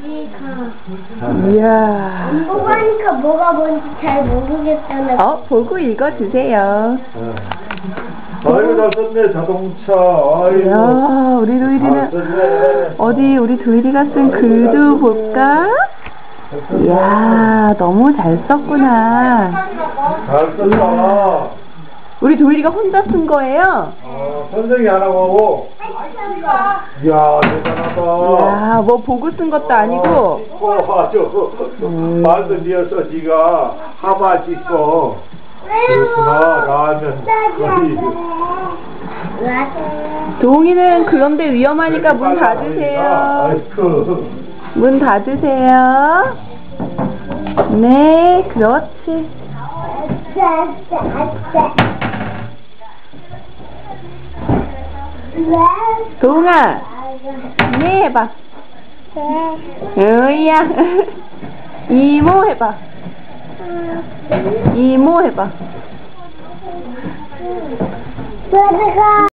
이야. 안 보고 하니까 뭐가 뭔지 잘 모르겠다는. 보고 읽어주세요. 아이고, 잘 썼네, 자동차. 아이고. 이야, 우리 도일이는, 어디 우리 도일이가 쓴 글도 볼까? 이야, 너무 잘 썼구나. 잘 썼다. 우리 도일이가 혼자 쓴 거예요? 선생이 안 하고. 이야, 대단하다. 이야, 뭐 보고 쓴 것도 아니고. 아주 말도 니어서 니가 하마 짓고. 그렇구나, 라면 거의. 동이는 그런데 위험하니까 문 닫으세요. 아이쿠. 문 닫으세요. 네, 그렇지. 동아, 네 해봐. 으이야. 이모 해봐. 이모 해봐.